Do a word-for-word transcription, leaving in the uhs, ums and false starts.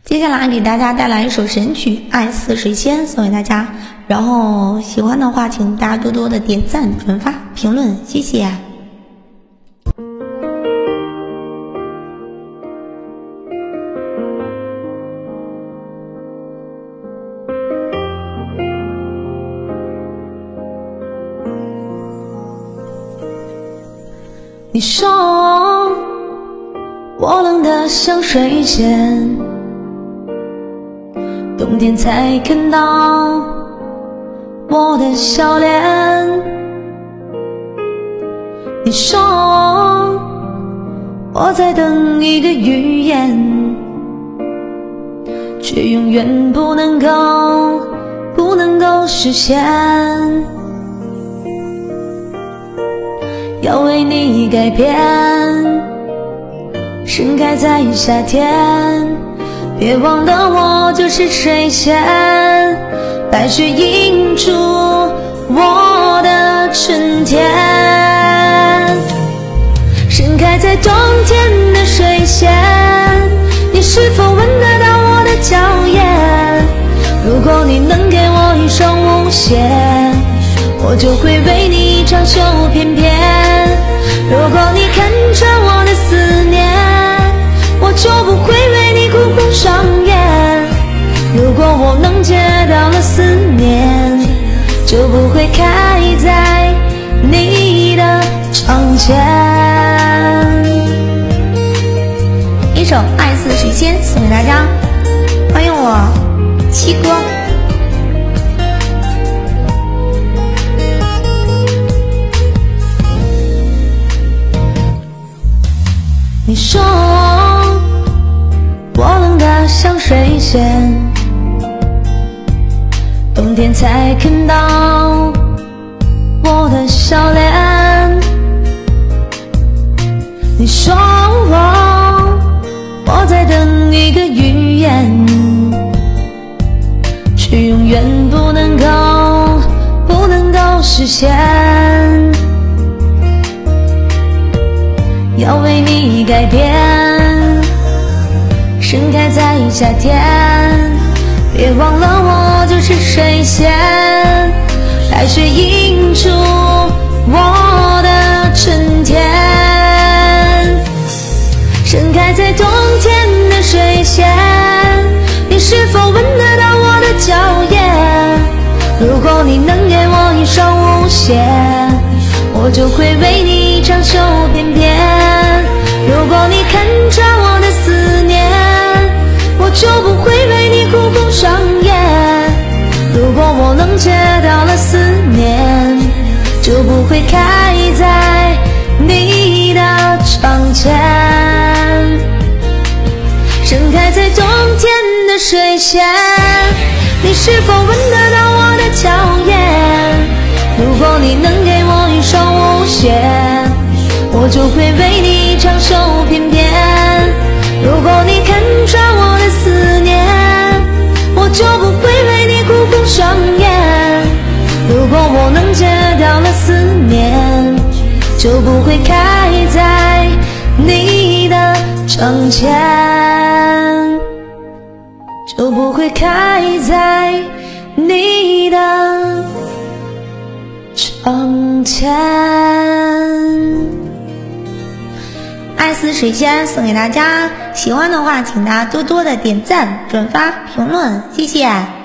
接下来给大家带来一首神曲《爱似水仙》送给大家，然后喜欢的话请大家多多的点赞、转发、评论，谢谢。 你说我冷得像水仙，冬天才看到我的笑脸。你说我在等一个预言，却永远不能够不能够实现。要为你改变，盛开在夏天，别忘了我就是水仙，白雪映出我的春天。盛开在冬天的水仙，你是否闻得到我的娇艳？如果你能给我一双舞鞋，我就会为你长袖翩翩。如果你看穿我的思念，我就不会为你哭红双眼。如果我能戒掉了思念，就不会开在你的窗前。 一首《爱似水仙》送给大家，欢迎我七哥。 你说我冷得像水仙，冬天才看到我的笑脸。你说我我在等一个预言，却永远不能够不能够实现。要为你改变，盛开在夏天，别忘了我就是水仙，白雪映出我的春天。盛开在冬天的水仙，你是否闻得到我的娇艳？如果你能给我一双舞鞋，我就会为你长袖翩翩。如果你看穿我的思念，我就不会为你哭红双眼。如果我能戒掉了思念，就不会开在你的窗前。盛开在冬天的水仙，你是否闻得到我的娇艳？如果你能给我一双舞鞋，我就会为你长袖翩翩。如果你看穿我的思念，我就不会为你哭红双眼。如果我能戒掉了思念，就不会开在你的窗前，就不会开在你的窗前。 爱似水仙送给大家，喜欢的话请大家多多的点赞、转发、评论，谢谢。